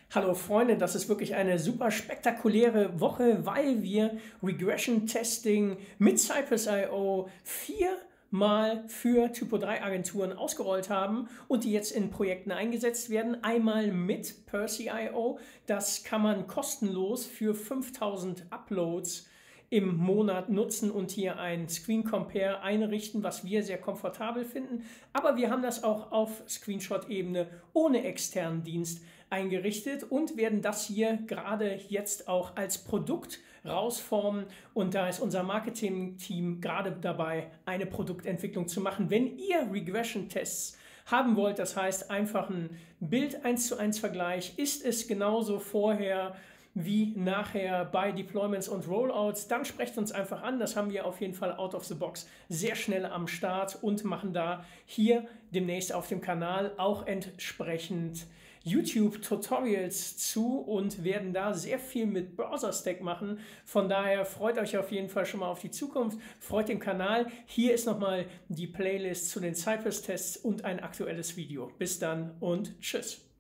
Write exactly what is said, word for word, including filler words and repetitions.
Hallo Freunde, das ist wirklich eine super spektakuläre Woche, weil wir Regression Testing mit Cypress Punkt i o viermal für Typo drei Agenturen ausgerollt haben und die jetzt in Projekten eingesetzt werden. Einmal mit Percy Punkt i o, das kann man kostenlos für fünftausend Uploads im Monat nutzen und hier ein Screen Compare einrichten, was wir sehr komfortabel finden. Aber wir haben das auch auf Screenshot-Ebene ohne externen Dienst eingerichtet und werden das hier gerade jetzt auch als Produkt rausformen. Und da ist unser Marketing-Team gerade dabei, eine Produktentwicklung zu machen. Wenn ihr Regression-Tests haben wollt, das heißt einfach ein Bild eins zu eins Vergleich, ist es genauso vorher wie nachher bei Deployments und Rollouts, dann sprecht uns einfach an. Das haben wir auf jeden Fall out of the box sehr schnell am Start und machen da hier demnächst auf dem Kanal auch entsprechend YouTube-Tutorials zu und werden da sehr viel mit Browser-Stack machen. Von daher freut euch auf jeden Fall schon mal auf die Zukunft, freut den Kanal. Hier ist nochmal die Playlist zu den Cypress-Tests und ein aktuelles Video. Bis dann und tschüss.